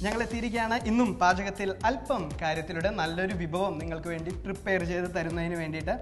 ഞങ്ങൾ എത്തിയിരിക്കുകയാണ് ഇന്നും പാചകത്തിൽ അല്പം കാര്യത്തിലൂടെ നല്ലൊരു വിഭവം നിങ്ങൾക്ക് വേണ്ടി പ്രിപ്പയർ ചെയ്ത് തരുന്നതിന് വേണ്ടിയിട്ട്.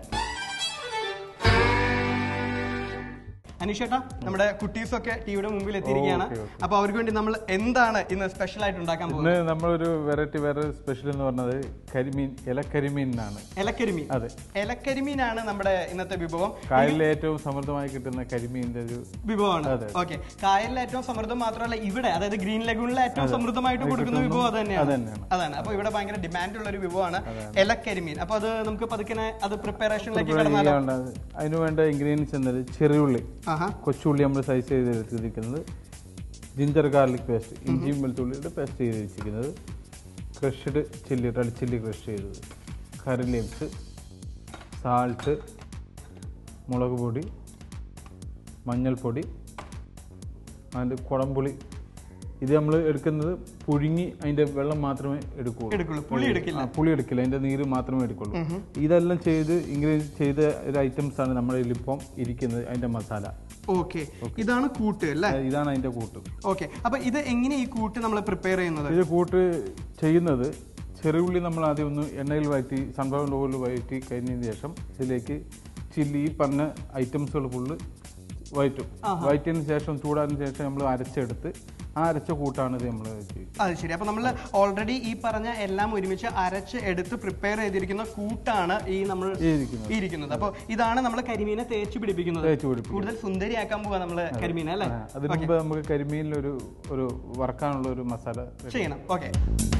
അനീഷേട്ടാ, നമ്മുടെ കുട്ടീസൊക്കെ ടിവിയുടെ മുമ്പിൽ എത്തിയിരിക്കുകയാണ്. അപ്പൊ അവർക്ക് വേണ്ടി നമ്മൾ എന്താണ് ഇന്ന് സ്പെഷ്യൽ ആയിട്ട് ഉണ്ടാക്കാൻ പോകുന്നത്? നമ്മളൊരു വെറൈറ്റി വേറെ സ്പെഷ്യൽ എന്ന് പറഞ്ഞത് കരിമീൻ, ഇലക്കരിമീനാണ്. ഇലക്കരിമീൻ. അതെ, ഇലക്കരിമീനാണ് നമ്മുടെ ഇന്നത്തെ വിഭവം. കായലിലെ ഏറ്റവും സമൃദ്ധമായി കിട്ടുന്ന കരിമീനിന്റെ ഒരു വിഭവമാണ്. ഓക്കെ, കായലിലെ ഏറ്റവും സമൃദ്ധം മാത്രമല്ല ഇവിടെ, അതായത് ഗ്രീൻ ലഗൂണിലെ ഏറ്റവും സമൃദ്ധമായിട്ട് കൊടുക്കുന്ന വിഭവം അത് തന്നെയാണ്. അതാണ്. അപ്പൊ ഇവിടെ ഭയങ്കര ഡിമാൻഡ് ഉള്ള ഒരു വിഭവമാണ് ഇലക്കരിമീൻ. അപ്പൊ അത് നമുക്ക് പതുക്കെ അത് പ്രിപ്പറേഷനിലേക്ക് കടന്നാലോ? അതിനുവേണ്ട ഇൻഗ്രീഡിയൻസ് എന്നത് ചെറിയുള്ളി, കൊച്ചുള്ളി നമ്മൾ സൈസ് ചെയ്ത് എടുത്തിരിക്കുന്നത്, ജിഞ്ചർ ഗാർലിക് പേസ്റ്റ്, ഇഞ്ചിയും വെളുത്തുള്ളിയുടെ പേസ്റ്റ് ചെയ്ത് വെച്ചിരിക്കുന്നത്, crushed chilli, red chilli crush ചെയ്തത്, കറി ലീവ്സ്, സാൾട്ട്, മുളക് പൊടി, മഞ്ഞൾപ്പൊടി, അതിൻ്റെ കുടംപുളി. ഇത് നമ്മൾ എടുക്കുന്നത് പുഴുങ്ങി അതിൻ്റെ വെള്ളം മാത്രമേ എടുക്കുള്ളൂ, പുളി എടുക്കില്ല, അതിൻ്റെ നീര് മാത്രമേ എടുക്കുള്ളൂ. ഇതെല്ലാം ചെയ്ത് ഇൻഗ്രീഡിയൻസ് ചെയ്ത ഒരു ഐറ്റംസ് ആണ് നമ്മുടെ ഇതിലിപ്പം ഇരിക്കുന്നത്. അതിൻ്റെ മസാല. ഓക്കെ, ഇതാണ് കൂട്ട് അല്ലേ? ഇതാണ് അതിൻ്റെ കൂട്ട്. ഓക്കെ, അപ്പൊ ഇത് എങ്ങനെ ഈ കൂട്ട് നമ്മൾ പ്രിപ്പയർ ചെയ്യുന്നത്? ഇത് കൂട്ട് ചെയ്യുന്നത് ചെറിയുള്ളി നമ്മൾ ആദ്യം ഒന്ന് എണ്ണയിൽ വഴറ്റി, സൺഫ്ലവർ ഓയിൽ വഴറ്റി കഴിഞ്ഞതിന് ശേഷം ഇതിലേക്ക് ചില്ലി, ഈ പറഞ്ഞ ഐറ്റംസുകൾ ഫുള്ള് വഴറ്റിയതിന് ശേഷം ചൂടാതിന് ശേഷം നമ്മൾ അരച്ചെടുത്ത് ആ അരച്ച കൂട്ടാണ് ഇത് നമ്മൾ ചെയ്യുന്നത്. അത് ശരി. അപ്പൊ നമ്മൾ ഓൾറെഡി ഈ പറഞ്ഞ എല്ലാം ഒരുമിച്ച് അരച്ച് എടുത്ത് പ്രിപ്പയർ ചെയ്തിരിക്കുന്ന കൂട്ടാണ് ഈ നമ്മൾ ഇരിക്കുന്നത്. അപ്പൊ ഇതാണ് നമ്മൾ കരിമീനെ തേച്ച് പിടിപ്പിക്കുന്നത്. കൂടുതൽ സുന്ദരിയാക്കാൻ പോവാ നമ്മള് കരിമീനെ അല്ലേ? അതിന് മുമ്പ് നമുക്ക് കരിമീനിൽ ഒരു വറക്കാനുള്ള ഒരു മസാല ചെയ്യണം. ഓക്കെ,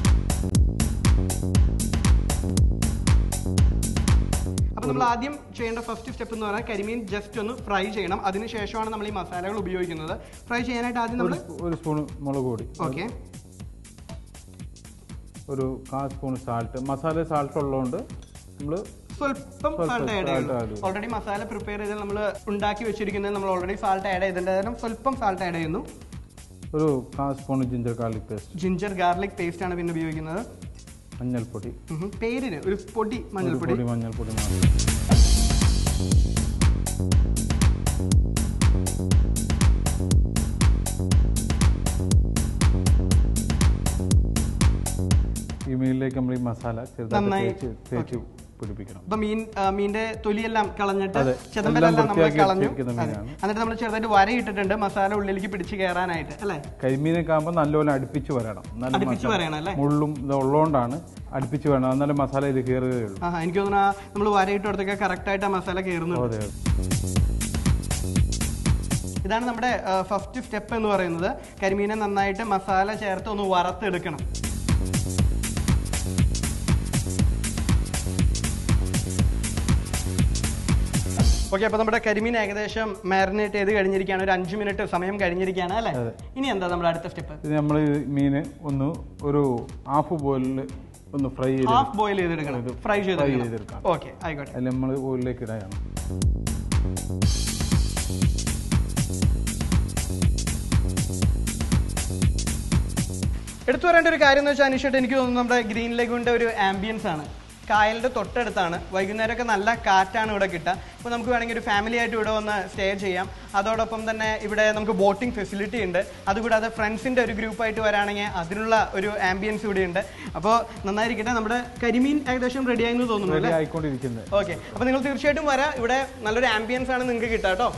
അപ്പൊ നമ്മൾ ആദ്യം ചെയ്യേണ്ട ഫസ്റ്റ് സ്റ്റെപ്പ് എന്ന് പറഞ്ഞാൽ കരിമീൻ ജസ്റ്റ് ഒന്ന് ഫ്രൈ ചെയ്യണം. അതിനുശേഷമാണ് നമ്മൾ ഈ മസാലകൾ ഉപയോഗിക്കുന്നത്. ഫ്രൈ ചെയ്യാനായിട്ട് ആദ്യം നമ്മൾ ഒരു സ്പൂൺ മുളക് പൊടി, ഓക്കെ, ഒരു 1/4 സ്പൂൺ സാൾട്ട്. മസാല സാൾട്ട് ഉള്ളതുകൊണ്ട് നമ്മൾ സ്വല്പം സാൾട്ട് ആഡ് ചെയ്യുന്നു. ഓൾറെഡി മസാല പ്രിപ്പയർ ചെയ്ത് നമ്മൾ ഉണ്ടാക്കി വെച്ചിരിക്കുന്നത് നമ്മൾ ഓൾറെഡി സാൾട്ട് ആഡ് ചെയ്തിട്ടുണ്ടായിരുന്നു. സ്വല്പം സാൾട്ട് ആഡ് ചെയ്യുന്നു. ഒരു 1/4 spoon ginger garlic paste. Ginger garlic paste ആണ് പിന്നെ ഉപയോഗിക്കുന്നത്. മഞ്ഞൾപ്പൊടി, പേരിന് ഒരു പൊടി മഞ്ഞൾപ്പൊടി. ഈ മീനിലേക്ക് നമ്മൾ ഈ മസാല ചെറുതായി തേച്ച് പിടിപ്പിക്കണം. അപ്പൊ മീനിന്റെ തൊലിയെല്ലാം കളഞ്ഞിട്ട് ചെതമ്പലെല്ലാം നമ്മൾ കളഞ്ഞു. എന്നിട്ട് നമ്മൾ ചെറുതായിട്ട് വരയിട്ടിട്ടുണ്ട് മസാല ഉള്ളിലേക്ക് പിടിച്ച് കയറാനായിട്ട് അല്ലെ? കരിമീനൊക്കെ ആകുമ്പോൾ നല്ലോണം അടുപ്പിച്ച് വരണം. മുള്ളും ഇത് ഉള്ളതുകൊണ്ടാണ് അടുപ്പിച്ച് വേണം, എന്നാലും മസാല ഇത് കയറുകയുള്ളൂ. എനിക്ക് തോന്നുന്നു നമ്മൾ വരയിട്ടോടത്തൊക്കെ കറക്റ്റ് ആയിട്ട് ആ മസാല കയറുന്നുണ്ട്. ഇതാണ് നമ്മുടെ ഫസ്റ്റ് സ്റ്റെപ്പ് എന്ന് പറയുന്നത്. കരിമീനെ നന്നായിട്ട് മസാല ചേർത്ത് ഒന്ന് വറുത്തെടുക്കണം. ഓക്കെ, അപ്പൊ നമ്മുടെ കരിമീൻ ഏകദേശം മാരിനേറ്റ് ചെയ്ത് കഴിഞ്ഞിരിക്കുകയാണ്. ഒരു 5 മിനിറ്റ് സമയം കഴിഞ്ഞിരിക്കുകയാണ് അല്ലേ? ഇനി എന്താ നമ്മുടെ അടുത്ത സ്റ്റെപ്പ്? നമ്മൾ മീന് ഒരു ഹാഫ് ബോയിലിൽ ഒന്ന് ഫ്രൈ ചെയ്തെടുക്കണം. ഫ്രൈ ചെയ്തെടുക്കാം. ഓക്കെ, ആയിക്കോട്ടെ. അതിൽ നമ്മൾ ഓയിലേക്ക് ഇടാണ്. എടുത്തു പറയേണ്ട ഒരു കാര്യം എന്ന് വെച്ചാൽ അനീഷേട്ട്, എനിക്ക് തോന്നുന്നു നമ്മുടെ ഗ്രീൻ ലഗൂണിന്റെ ഒരു ആംബിയൻസ് ആണ്. കായലിന്റെ തൊട്ടടുത്താണ്. വൈകുന്നേരമൊക്കെ നല്ല കാറ്റാണ് ഇവിടെ കിട്ടുക. അപ്പോൾ നമുക്ക് വേണമെങ്കിൽ ഒരു ഫാമിലി ആയിട്ട് ഇവിടെ വന്ന് സ്റ്റേ ചെയ്യാം. അതോടൊപ്പം തന്നെ ഇവിടെ നമുക്ക് ബോട്ടിംഗ് ഫെസിലിറ്റി ഉണ്ട്. അതുകൂടാതെ ഫ്രണ്ട്സിന്റെ ഒരു ഗ്രൂപ്പായിട്ട് വരാണെങ്കിൽ അതിനുള്ള ഒരു ആംബിയൻസ് ഇവിടെ ഉണ്ട്. അപ്പോൾ നന്നായിരിക്കട്ടെ. നമ്മുടെ കരിമീൻ ഏകദേശം റെഡി ആയെന്ന് തോന്നുന്നു അല്ലേ? ഓക്കെ, അപ്പോൾ നിങ്ങൾ തീർച്ചയായിട്ടും വരാം. ഇവിടെ നല്ലൊരു ആംബിയൻസ് ആണ് നിങ്ങൾക്ക് കിട്ടുക കേട്ടോ.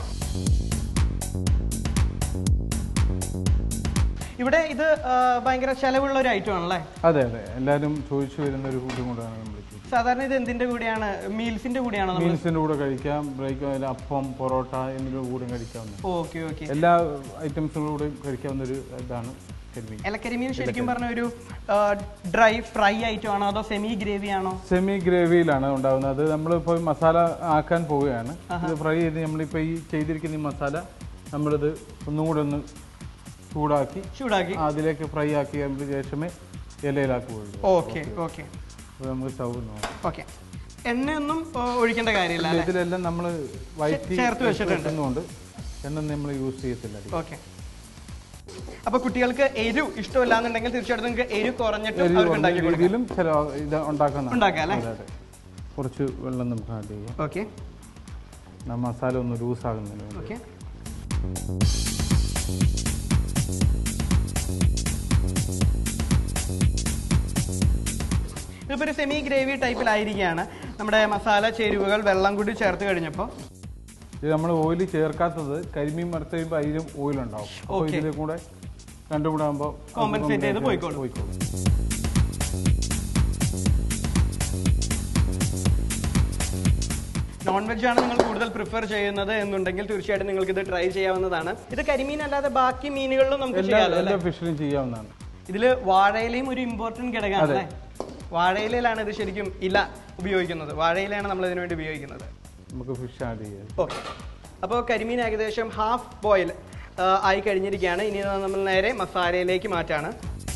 ഇവിടെ ഇത് ഭയങ്കര ചെലവുള്ള ഒരു ഐറ്റം ആണല്ലേ? അതെ അതെ, എല്ലാവരും ചോദിച്ചു വരുന്ന ഒരു ഫുഡും കൂടെയാണ് നമ്മൾ. സാധാരണ ഇത് എന്തിന്റെ കൂടെയാണ്? മീൽസിന്റെ കൂടെയാണോ? മീൽസിന്റെ കൂടെ കഴിക്കാം, അപ്പം, പൊറോട്ട എന്നിവ കൂടെ കഴിക്കാവുന്ന. ഓക്കെ ഓക്കെ, എല്ലാ ഐറ്റംസും കൂടെ കഴിക്കാവുന്ന ഒരു ഇതാണ് കരിമീൻ. ഇലക്കരിമീൻ ശരിക്കും പറഞ്ഞ ഒരു ഡ്രൈ ഫ്രൈ ഐറ്റം ആണോ അതോ സെമി ഗ്രേവി ആണോ? സെമി ഗ്രേവിയിലാണ് ഉണ്ടാകുന്നത്. അത് നമ്മളിപ്പോൾ മസാല ആക്കാൻ പോവുകയാണ്. ഇത് ഫ്രൈ ചെയ്ത് നമ്മളിപ്പോൾ ഈ ചെയ്തിരിക്കുന്ന ഈ മസാല നമ്മളിത് ഒന്നും കൂടെ ഒന്ന് ചൂടാക്കി അതിലേക്ക് ഫ്രൈ ആക്കി ശേഷമേ ഇലയിലാക്കുകയുള്ളൂ. ഓക്കെ ഓക്കെ, നമുക്ക് സ്റ്റൗ നോക്കാം. ഓക്കെ, എണ്ണയൊന്നും ഒഴിക്കേണ്ട കാര്യമില്ല. ഇതിലെല്ലാം നമ്മൾ വൈറ്റ് ചേർത്ത് വെച്ചിട്ടുണ്ട്. എണ്ണ നമ്മൾ യൂസ് ചെയ്യത്തില്ല. ഓക്കെ, അപ്പൊ കുട്ടികൾക്ക് എരിവ് ഇഷ്ടമില്ലാന്നുണ്ടെങ്കിൽ തീർച്ചയായിട്ടും നിങ്ങൾക്ക് എരിവ് കുറഞ്ഞിട്ട് ഉണ്ടാക്കാം. കുറച്ച് വെള്ളം നമുക്ക് ആഡ് ചെയ്യാം. ഓക്കെ, മസാല ഒന്ന് ലൂസ് ആകുന്നില്ല. ഓക്കെ, ഇതിപ്പോൾ ഒരു സെമി ഗ്രേവി ടൈപ്പിലായിരിക്കുകയാണ്. നമ്മുടെ മസാല ചേരുവകൾ വെള്ളം കൂടി ചേർത്ത് കഴിഞ്ഞപ്പോൾ ഇത് നമ്മൾ ഓയിൽ ചേർക്കാത്തത് കരിമീൻ വറുത്ത് കഴിയുമ്പോൾ അതിലും ഓയിലുണ്ടാവും. അപ്പോൾ ഇതിൽ കൂടെ രണ്ടും കൂടെ ആകുമ്പോൾ കോമ്പൻസേറ്റ് ചെയ്ത് പോയിക്കോളും. നോൺ വെജ് ആണ് നിങ്ങൾ കൂടുതൽ പ്രിഫർ ചെയ്യുന്നത് എന്നുണ്ടെങ്കിൽ തീർച്ചയായിട്ടും നിങ്ങൾക്ക് ഇത് ട്രൈ ചെയ്യാവുന്നതാണ്. ഇത് കരിമീൻ അല്ലാതെ ബാക്കി മീനുകളിലും നമുക്ക് ചെയ്യാമല്ലോ. ഫിഷിലും ചെയ്യാവുന്നതാണ്. ഇതിൽ വാഴയിലയും ഒരു ഇമ്പോർട്ടന്റ് ഘടകമാണ് അല്ലേ? വാഴയിലാണ് ഇത് ശരിക്കും ഇല ഉപയോഗിക്കുന്നത്. വാഴയിലാണ് നമ്മൾ ഇതിനു വേണ്ടി ഉപയോഗിക്കുന്നത്. നമുക്ക് ഫിഷ് ആഡ് ചെയ്യാം. ഓക്കെ, അപ്പോൾ കരിമീൻ ഏകദേശം ഹാഫ് ബോയിൽ ആയി കഴിഞ്ഞിരിക്കുകയാണ്. ഇനി നമ്മൾ നേരെ മസാലയിലേക്ക് മാറ്റാണ്.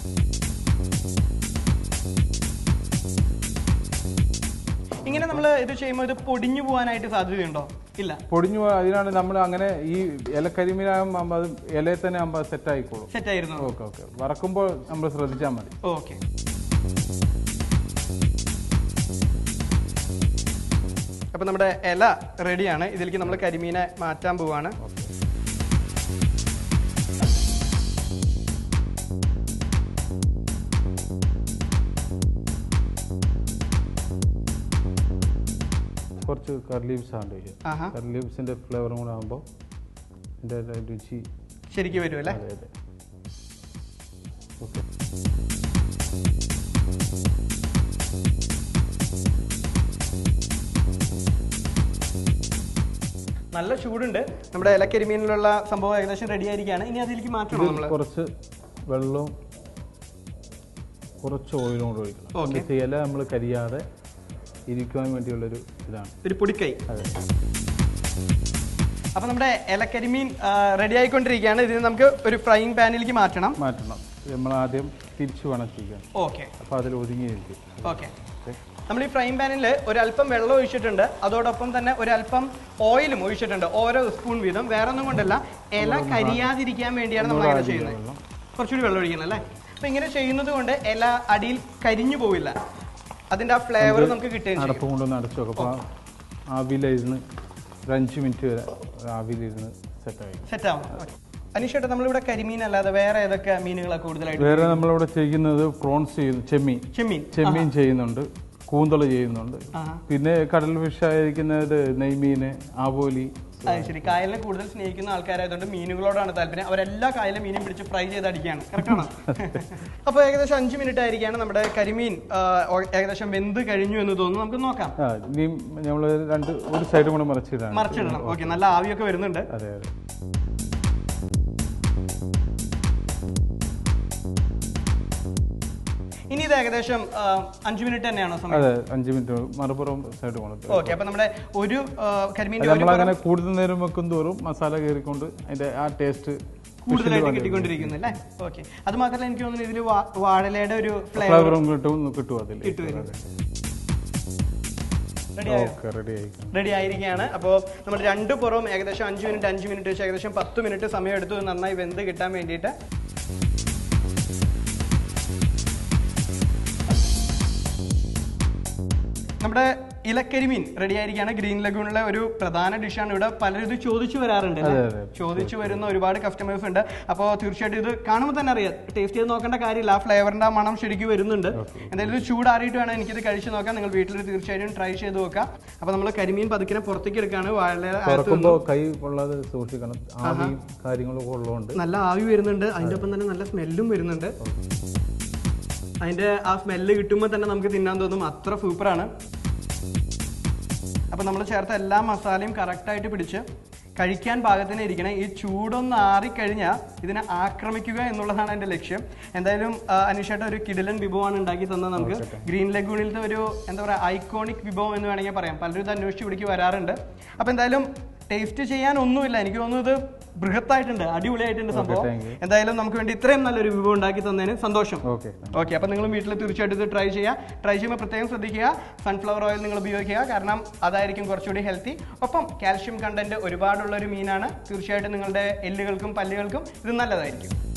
ഇങ്ങനെ നമ്മൾ ഇത് ചെയ്യുമ്പോൾ ഇത് പൊടിഞ്ഞു പോകാനായിട്ട് സാധ്യതയുണ്ടോ? ഇല്ല, പൊടിഞ്ഞു പോകാൻ അതിനാണ് നമ്മൾ അങ്ങനെ ഈ ഇല കരിമീനാകുമ്പോൾ അത് ഇലയിൽ തന്നെ ആകുമ്പോൾ സെറ്റ് ആയിക്കോളും. സെറ്റ് ആയിരുന്നു. ഓക്കെ ഓക്കെ, വറക്കുമ്പോൾ നമ്മൾ ശ്രദ്ധിച്ചാൽ മതി. ഓക്കെ, അപ്പോൾ നമ്മുടെ ഇല റെഡിയാണ്. ഇതിലേക്ക് നമ്മൾ കരിമീനെ മാറ്റാൻ പോവാണ്. കുറച്ച് കറി ലീവ്സ് ആണ്. കറി ലീവ്സിന്റെ ഫ്ലേവറും കൂടെ ആകുമ്പോൾ അതിൻ്റെ രുചി ശരിക്കും വരും അല്ലേ? അതെ അതെ. ഓക്കെ, നല്ല ചൂടുണ്ട്. നമ്മുടെ ഇലക്കരിമീനിലുള്ള സംഭവം ഏകദേശം റെഡി ആയിരിക്കുകയാണ്. ഇനി അതിലേക്ക് മാറ്റണം നമ്മൾ. കുറച്ച് വെള്ളവും കുറച്ച് ഓയിലും കൂടെ ഒഴിക്കണം. ഇല നമ്മൾ കരിയാതെ ഇരിക്കുവാൻ വേണ്ടിയുള്ളൊരു ഇതാണ്, ഒരു പൊടിക്കൈ. അതെ. അപ്പോൾ നമ്മുടെ ഇലക്കരിമീൻ റെഡി ആയിക്കൊണ്ടിരിക്കുകയാണ്. ഇതിന് നമുക്ക് ഒരു ഫ്രൈയിങ് പാനിലേക്ക് മാറ്റണം. നമ്മൾ ആദ്യം തിരിച്ചു വണക്കിക്കാം. ഓക്കെ, അപ്പോൾ അതിൽ ഒതുങ്ങിയിരിക്കും. ഓക്കെ, നമ്മൾ ഈ ഫ്രൈയിങ് പാനിൽ ഒരല്പം വെള്ളം ഒഴിച്ചിട്ടുണ്ട്. അതോടൊപ്പം തന്നെ ഒരല്പം ഓയിലും ഒഴിച്ചിട്ടുണ്ട്, ഓരോ സ്പൂൺ വീതം. വേറെ ഒന്നും കൊണ്ടല്ല, ഇല കരിയാതിരിക്കാൻ വേണ്ടിയാണ് നമ്മൾ അങ്ങനെ ചെയ്യുന്നത്. കുറച്ചുകൂടി വെള്ളം ഒഴിക്കണം അല്ലേ? അപ്പോൾ ഇങ്ങനെ ചെയ്യുന്നത് കൊണ്ട് ഇല അടിയിൽ കരിഞ്ഞു പോവില്ല. അതിൻ്റെ ആ ഫ്ലേവർ നമുക്ക് കിട്ടുകയും അടപ്പ് കൊണ്ടൊന്ന് അടച്ചു വെക്കും. അപ്പോൾ ആവിയിലിരുന്ന് ഒരു 5 മിനിറ്റ് വരെ ആവിയിലിരുന്ന് സെറ്റാവും. അനീഷേട്ടാ, നമ്മളിവിടെ കരിമീൻ അല്ലാതെ വേറെ ഏതൊക്കെ മീനുകളാണ് കൂടുതലായിട്ട്? വേറെ നമ്മളിവിടെ ചെയ്യുന്നത് പ്രോൺസ് ചെയ്യുന്നു, ചെമ്മീൻ ചെയ്യുന്നുണ്ട്, കൂന്തൾ ചെയ്യുന്നുണ്ട്. പിന്നെ കടൽ ഫിഷ് ആയിരിക്കുന്നത് നെയ്മീന്, ആവോലി. അത് ശരി, കായലിനെ കൂടുതൽ സ്നേഹിക്കുന്ന ആൾക്കാരായതുകൊണ്ട് മീനുകളോടാണ് താല്പര്യം. അവരെല്ലാ കായലും മീനും പിടിച്ച് ഫ്രൈ ചെയ്ത് അടിക്കുകയാണ്. കറക്റ്റാണോ? അപ്പോൾ ഏകദേശം 5 മിനിറ്റ് ആയിരിക്കുകയാണ്. നമ്മുടെ കരിമീൻ ഏകദേശം വെന്ത് കഴിഞ്ഞു എന്ന് തോന്നുന്നു. നമുക്ക് നോക്കാം. ഇനിയും നമ്മൾ ഒരു സൈഡും കൂടെ മറിച്ചിടണം. ഓക്കെ, നല്ല ആവിയൊക്കെ വരുന്നുണ്ട്. അതെ അതെ. ഇനി ഇത് ഏകദേശം 5 മിനിറ്റ് തന്നെയാണോ സമയം? അതെ, 5 മിനിറ്റ് മറുപുറം സൈഡ് കൊടുത്തു. ഓക്കെ, അപ്പൊ നമ്മുടെ ഒരു കരിമീൻ നമ്മളങ്ങനെ കൂടുതൽ നേരം വെക്കും തോറും മസാല കയറിക്കൊണ്ട് അതിന്റെ ആ ടേസ്റ്റ് കൂടുതലായിട്ട് കിട്ടിക്കൊണ്ടിരിക്കുന്നു അല്ലേ? ഓക്കെ, അത് മാത്രമല്ല എനിക്ക് തോന്നുന്നു ഇതിൽ വാഴലയുടെ ഒരു ഫ്ലേവറും കിട്ടും അതിൽ. റെഡി ആയിരിക്കുകയാണ്. അപ്പോൾ നമ്മൾ രണ്ട് പുറവും ഏകദേശം 5 മിനിറ്റ് വെച്ച് ഏകദേശം 10 മിനിറ്റ് സമയം എടുത്തു നന്നായി വെന്ത് കിട്ടാൻ വേണ്ടിയിട്ട്. നമ്മുടെ ഇലക്കരിമീൻ റെഡി ആയിരിക്കുകയാണ്. ഗ്രീൻ ലഗൂണിലെ ഒരു പ്രധാന ഡിഷാണ്. ഇവിടെ പലരും ഇത് ചോദിച്ചു വരാറുണ്ട്. ചോദിച്ചു വരുന്ന ഒരുപാട് കസ്റ്റമേഴ്സ് ഉണ്ട്. അപ്പോൾ തീർച്ചയായിട്ടും ഇത് കാണുമ്പോൾ തന്നെ അറിയാം, ടേസ്റ്റ് ചെയ്ത് നോക്കേണ്ട കാര്യമില്ല. ആ ഫ്ലേവറിന്റെ മണം ശരിക്കും വരുന്നുണ്ട്. എന്തായാലും ഇത് ചൂടാറിയിട്ട് വേണം എനിക്കിത് കഴിച്ച് നോക്കാം. നിങ്ങൾ വീട്ടിൽ തീർച്ചയായിട്ടും ട്രൈ ചെയ്ത് നോക്കാം. അപ്പോൾ നമ്മൾ കരിമീൻ പതുക്കിനെ പുറത്തേക്ക് എടുക്കുകയാണ്. കൈ കൊള്ളാതെ സൂക്ഷിക്കണം, ആവിയും കാര്യങ്ങളൊക്കെ ഉള്ളതുകൊണ്ട് നല്ല ആവി വരുന്നുണ്ട്. അതിൻ്റെ ഒപ്പം തന്നെ നല്ല സ്മെല്ലും വരുന്നുണ്ട്. അതിൻ്റെ ആ സ്മെല്ല് കിട്ടുമ്പോൾ തന്നെ നമുക്ക് തിന്നാൻ തോന്നും, അത്ര സൂപ്പറാണ്. അപ്പോൾ നമ്മൾ ചേർത്ത എല്ലാ മസാലയും കറക്റ്റായിട്ട് പിടിച്ച് കഴിക്കാൻ പാകത്തിന് ഇരിക്കണം. ഈ ചൂടൊന്ന് ആറിക്കഴിഞ്ഞാൽ ഇതിനെ ആക്രമിക്കുക എന്നുള്ളതാണ് എൻ്റെ ലക്ഷ്യം. എന്തായാലും അനീഷേട്ട ഒരു കിടിലൻ വിഭവമാണ് ഉണ്ടാക്കി തന്നത് നമുക്ക്. ഗ്രീൻ ലഗൂണിലത്തെ ഒരു എന്താ പറയുക ഐക്കോണിക് വിഭവം എന്ന് വേണമെങ്കിൽ പറയാം. പലരും ഇത് അന്വേഷിച്ച് ഇവിടേക്ക് വരാറുണ്ട്. അപ്പോൾ എന്തായാലും ടേസ്റ്റ് ചെയ്യാൻ ഒന്നുമില്ല, എനിക്ക് തോന്നുന്നു ഇത് ബൃഹത്തായിട്ടുണ്ട്, അടിപൊളിയായിട്ടുണ്ട് സംഭവം. എന്തായാലും നമുക്ക് വേണ്ടി ഇത്രയും നല്ലൊരു വിഭവം ഉണ്ടാക്കി തന്നതിന് സന്തോഷം. ഓക്കെ, അപ്പോൾ നിങ്ങളും വീട്ടിൽ തീർച്ചയായിട്ടും ഇത് ട്രൈ ചെയ്യുമ്പോൾ പ്രത്യേകം ശ്രദ്ധിക്കുക, സൺഫ്ലവർ ഓയിൽ നിങ്ങൾ ഉപയോഗിക്കുക. കാരണം അതായിരിക്കും കുറച്ചുകൂടി ഹെൽത്തി. ഒപ്പം കാൽഷ്യം കണ്ടന്റ് ഒരുപാടുള്ളൊരു മീനാണ്. തീർച്ചയായിട്ടും നിങ്ങളുടെ എല്ലുകൾക്കും പല്ലുകൾക്കും ഇത് നല്ലതായിരിക്കും.